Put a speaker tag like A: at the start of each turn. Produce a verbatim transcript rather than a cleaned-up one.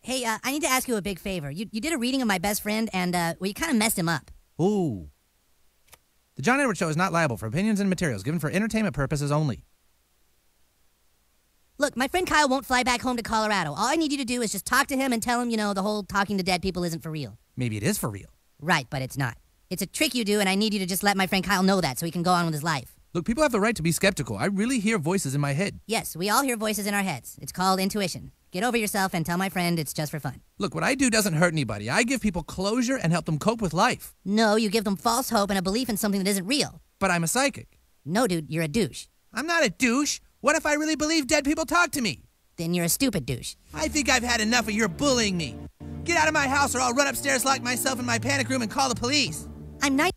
A: Hey, uh, I need to ask you a big favor. You, you did a reading of my best friend, and, uh, well, you kind of messed him up.
B: Ooh. The John Edward Show is not liable for opinions and materials given for entertainment purposes only.
A: Look, my friend Kyle won't fly back home to Colorado. All I need you to do is just talk to him and tell him, you know, the whole talking to dead people isn't for real.
B: Maybe it is for real.
A: Right, but it's not. It's a trick you do, and I need you to just let my friend Kyle know that so he can go on with his life.
B: Look, people have the right to be skeptical. I really hear voices in my head.
A: Yes, we all hear voices in our heads. It's called intuition. Get over yourself and tell my friend it's just for fun.
B: Look, what I do doesn't hurt anybody. I give people closure and help them cope with life.
A: No, you give them false hope and a belief in something that isn't real.
B: But I'm a psychic.
A: No, dude, you're a douche.
B: I'm not a douche. What if I really believe dead people talk to me?
A: Then you're a stupid douche.
B: I think I've had enough of your bullying me. Get out of my house or I'll run upstairs, lock myself in my panic room, and call the police.
A: I'm not...